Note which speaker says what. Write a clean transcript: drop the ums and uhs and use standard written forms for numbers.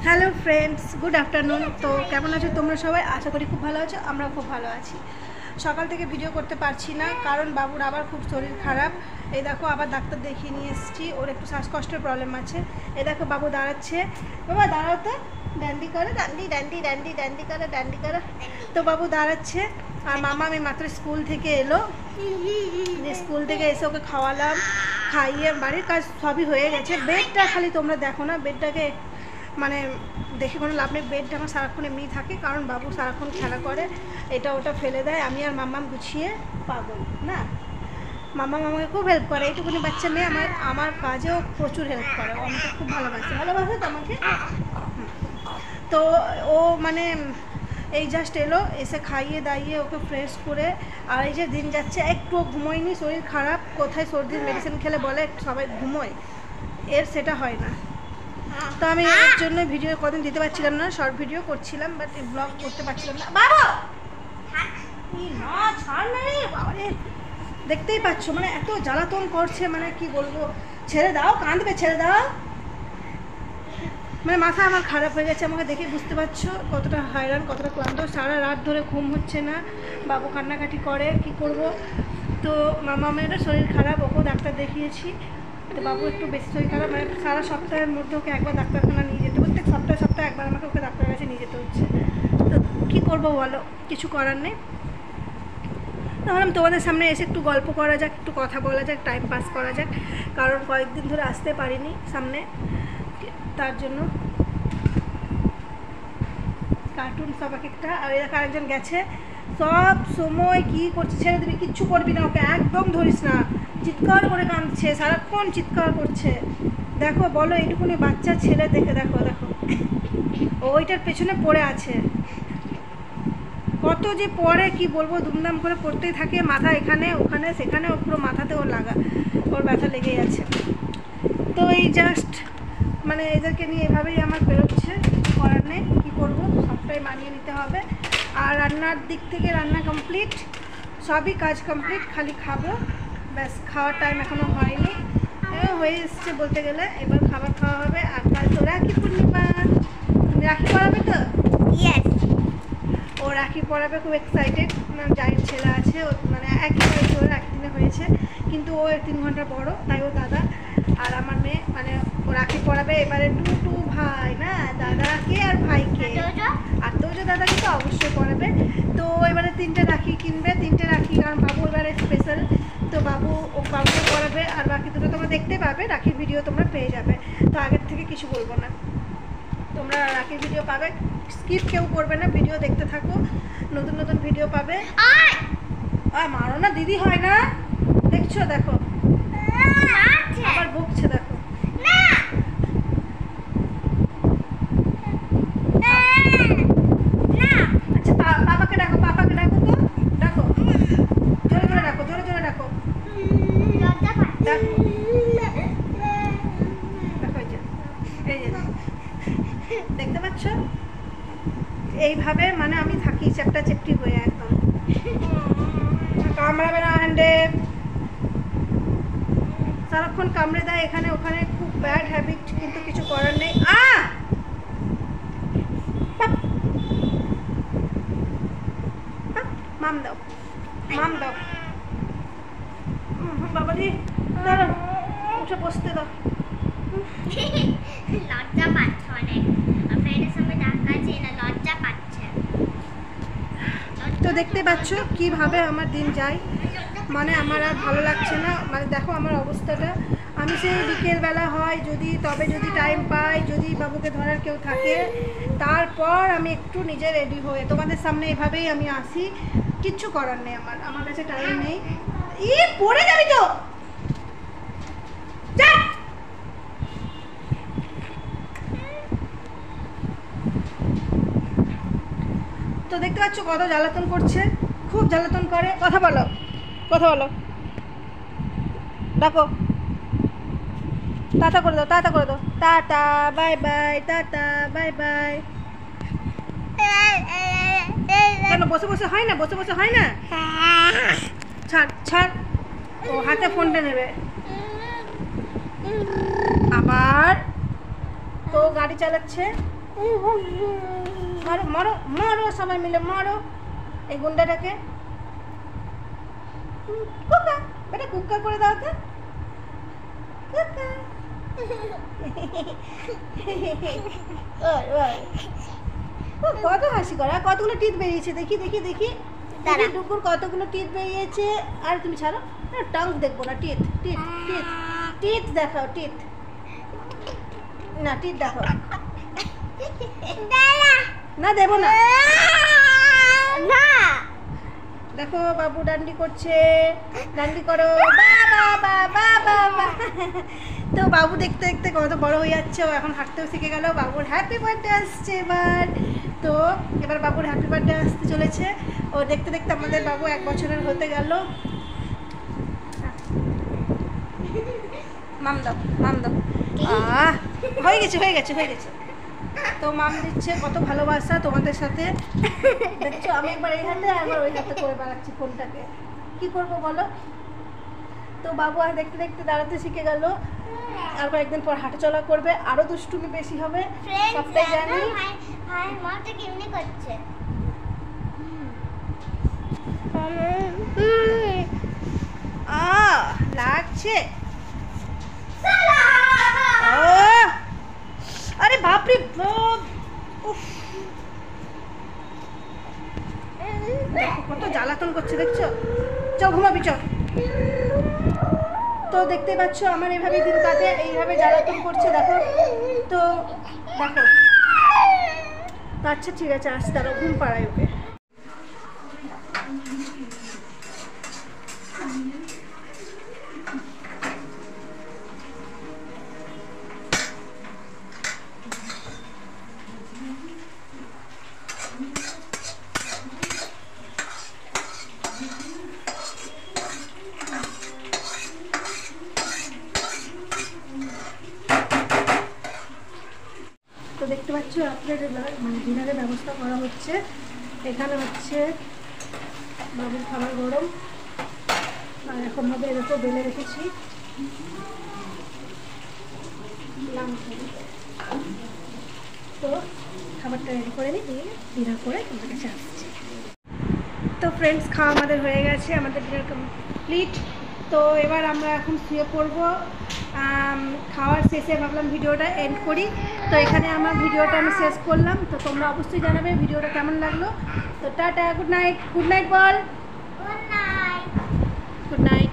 Speaker 1: Hello friends, good afternoon. তো কেমন আছো তোমরা সবাই? আশা করি খুব ভালো আছো। আমরা খুব ভালো আছি। সকাল থেকে ভিডিও করতে পারছি না, কারণ বাবুর আবার খুব শরীর খারাপ। এই দেখো, আবার ডাক্তার দেখিয়ে নিয়ে এসেছি। ওর একটু শ্বাসকষ্টের প্রবলেম আছে। এই দেখো, বাবু দাঁড়াচ্ছে। বাবা দাঁড়াও তো, ড্যান্ডি করে, ডান্ডি ডান্ডি ডান্ডি ডান্ডি করে, ডান্ডি করে। তো বাবু দাঁড়াচ্ছে। আর মামা আমি মাত্র স্কুল থেকে এলো। স্কুল থেকে এসে ওকে খাওয়ালাম, খাইয়ে বাড়ির কাজ সবই হয়ে গেছে। বেডটা খালি তোমরা দেখো না, বেডটাকে মানে দেখে কোনো লাভ নেই। বেডটা আমার সারাক্ষণ এমনিই থাকে, কারণ বাবু সারাক্ষণ খেলা করে, এটা ওটা ফেলে দেয়। আমি আর মাম্মাম গুছিয়ে পাগল না। মাম্মাম আমাকে খুব হেল্প করে, এইটুকুনি বাচ্চা মেয়ে আমার কাজেও প্রচুর হেল্প করে। ও আমাকে খুব ভালোবাসে তো আমাকে। তো ও মানে এই জাস্ট এলো, এসে খাইয়ে দাইয়ে ওকে ফ্রেশ করে। আর এই যে দিন যাচ্ছে, একটুও ঘুমোয়নি, শরীর খারাপ। কোথায় সর্দির মেডিসিন খেলে বলে সবাই ঘুমোয়, এর সেটা হয় না। তো আমি এর জন্য ভিডিও কদিন দিতে পারছিলাম না, শর্ট ভিডিও করছিলাম, বাট ব্লগ করতে পারছিলাম না। বাবা ছাড় না রে বাবারে, দেখতেই পাচ্ছ মানে এত জ্বালাতন করছে, মানে কি বলবো। ছেড়ে দাও, কাঁদবে, ছেড়ে দাও। মানে মাথা আমার খারাপ হয়ে গেছে। আমাকে দেখে বুঝতে পারছো কতটা হয়রান, কতটা ক্লান্ত। সারা রাত ধরে ঘুম হচ্ছে না, বাবু কান্নাকাটি করে, কি করব। তো মামা মেয়েরও শরীর খারাপ, ওকেও ডাক্তার দেখিয়েছি। তো বাবু একটু বেশি শরীর খারাপ, মানে সারা সপ্তাহের মধ্যে ওকে একবার ডাক্তারখানা নিয়ে যেতে, প্রত্যেক সপ্তাহে একবার আমাকে ওকে ডাক্তারের কাছে নিয়ে যেতে হচ্ছে। তো কী করবো বলো, কিছু করার নেই। ভাবলাম তোমাদের সামনে এসে একটু গল্প করা যাক, একটু কথা বলা যাক, টাইম পাস করা যাক, কারণ কয়েকদিন ধরে আসতে পারিনি সামনে, তার জন্য। কার্টুন সব এক একটা। আর এরকম আরেকজন গেছে, সব সময় কি করছে, ছেড়ে দিবি, কিচ্ছু করবি না, ওকে একদম ধরিস না। চিৎকার করে কাঁদছে, সারাক্ষণ চিৎকার করছে। দেখো বলো, এইটুকুনি বাচ্চা ছেলে, দেখে দেখো দেখো, ওইটার পেছনে পড়ে আছে। কত যে পড়ে কি বলবো, দুমদাম করে পড়তেই থাকে। মাথা এখানে ওখানে সেখানে, ও পুরো মাথাতে ওর ওর ব্যথা লেগেই আছে। তো এই জাস্ট মানে এদেরকে নিয়ে এভাবেই আমার বেরোচ্ছে, করার নেই, কী করবো, সবটাই মানিয়ে নিতে হবে। আর রান্নার দিক থেকে রান্না কমপ্লিট, সবই কাজ কমপ্লিট, খালি খাবো ব্যাস। খাওয়ার টাইম এখনও হয়নি, হয়ে এসছে বলতে গেলে। এবার খাবার খাওয়া হবে। আর কাল তো রাখি পূর্ণিমা, তুমি রাখি পড়াবে তো? ইয়েস, ও রাখি পড়াবে, খুব এক্সাইটেড। জায়ের ছেলে আছে, ও মানে একই হয়েছে, ওর একদিনে হয়েছে, কিন্তু ও 3 ঘন্টা বড়, তাই ও দাদা। আর আমার মেয়ে মানে ও রাখি পড়াবে এবারে টু ভাই না, দাদাকে আর ভাইকে। আর তোজো দাদাকে তো অবশ্যই পড়াবে। তো এবারে 3টে রাখি কিনবে, 3টে রাখি, কারণ বাবু এবারে স্পেশাল। তো বাবুকে পড়াবে। আর বাকি দুটো তোমরা দেখতে পাবে, রাখির ভিডিও তোমরা পেয়ে যাবে। তো আগের থেকে কিছু বলবো না, তোমরা রাখির ভিডিও পাবে, স্কিপ কেউ করবে না, ভিডিও দেখতে থাকো, নতুন নতুন ভিডিও পাবে। আর মারো না, দিদি হয় না, দেখছো? দেখো আবার বকছে, দেখো। আচ্ছা পাপাকে ডাকো, পাপাকে ডাকো, তো ডাকো, জোরে জোরে ডাকো, জোরে জোরে ডাকো, ডাকো। এই যে দেখতে পাচ্ছ, এইভাবে মানে আমি থাকি চ্যাপটা চেপটি হয়ে, একদম কামড়াবে না হ্যান্ডে, সারাক্ষণ কামড়ে দেয় এখানে ওখানে, খুব ব্যাড হ্যাবিট, কিন্তু কিছু করার নেই। মাম দাও, মাম দাও, বাবাজি দাঁড়াও, উঠে বসতে দাও।
Speaker 2: লজ্জা পাচ্ছে অনেক, ফ্রেন্ডের সঙ্গে ডাকাচ্ছে না, লজ্জা পাচ্ছে।
Speaker 1: তো দেখতে পাচ্ছ কিভাবে আমার দিন যায়, মানে আমার আর ভালো লাগছে না। মানে দেখো আমার অবস্থাটা, আমি সেই বিকেলবেলা হয় যদি টাইম পাই, যদি বাবুকে ধরার কেউ থাকে, তারপর আমি একটু নিজে রেডি হয়ে তোমাদের সামনে এভাবেই আমি আসি। কিচ্ছু করার নেই, আমার কাছে টাইম নেই। পড়ে যাবি তো, তো দেখতে পাচ্ছ কত জ্বালাতন করছে, খুব জ্বালাতন করে। কথা বলো, কথা বলো, ডাকো, টাটা করে দাও, টাটা করে দাও, tata bye bye, tata bye bye. কেন বসে বসে হয় না, বসে বসে হয় না, ছাড় ছাড়, ও হাতে ফোনটা নেবে আবার। তো গাড়ি চালাচ্ছে, মারো মারো মারো সবাই মিলে মারো এই গুন্ডাটাকে। কুকা বেটা কুকা করে দাও তো। কুকা কত হাসি করা, কতগুলো টিথ বেরিয়েছে দেখি দেখি দেখি। ডুকুর কতগুলো টিথ বেরিয়েছে। আর তুমি ছাড়ো, টাং দেখবো না। টিথ টিথ টিথ টিথ দেখাও, টিথ না, টিথ দেখাও। না দেবো না। দেখো বাবু ডান্ডি করছে, ডান্ডি করো। বাবা বাবা বাবা। তো বাবু দেখতে দেখতে কত বড় হয়ে যাচ্ছে, ও এখন হাঁটতেও শিখে গেল। বাবুর হ্যাপি বার্থডে আসছে এবার। তো এবার বাবুর হ্যাপি বার্থডে আসতে চলেছে। ও দেখতে দেখতে আমাদের বাবু 1 বছরের হতে গেল। মাম দাও মাম দাও। হয়ে গেছে হয়ে গেছে হয়ে গেছে। তো মাম দিচ্ছে কত ভালোবাসা তোমাদের সাথে। দেখছো আমি একবার এই হাতে একবার ওই হাতে করে বেড়াচ্ছি ফোনটাকে, কি করবো বলো। তো বাবু আর দেখতে দেখতে দাঁড়াতে শিখে গেল। আর কয়েকদিন পর হাঁটা চলা করবে, আরো দুষ্টুমি বেশি হবে, সবটাই জানি। লাগছে। আরে বাপরে বাপ, কত জ্বালাতন করছে দেখছো। চল ঘুমাবি চল। তো দেখতে পাচ্ছ আমার এইভাবে দিন কাটে, এইভাবে জ্বালাতন করছে দেখো। তো দেখো, আচ্ছা ঠিক আছে, আসতে দাঁড়াও, ঘুম পাড়ায় ওকে। তো দেখতে পাচ্ছ রাত্রে মানে ডিনারের ব্যবস্থা করা হচ্ছে। এখানে হচ্ছে বাবুর খাবার গরম, আর এখন হবে এরকম বেলে রেখেছি। তো খাবারটা রেডি করে নিই, ডিনার করে তোমার কাছে আসছি। তো ফ্রেন্ডস, খাওয়া আমাদের হয়ে গেছে, আমাদের ডিনার কমপ্লিট। তো এবার আমরা এখন শুয়ে পড়বো। খাওয়ার শেষে ভাবলাম ভিডিওটা এন্ড করি। তো এখানে আমার ভিডিওটা আমি শেষ করলাম। তো তোমরা অবশ্যই জানাবে ভিডিওটা কেমন লাগলো। তো tata, good night. Good night বল।
Speaker 2: Good night.
Speaker 1: Good night.